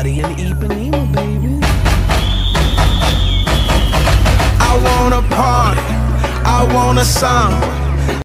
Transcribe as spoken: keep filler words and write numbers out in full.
party in Ipanema, baby. I wanna party, I want a song.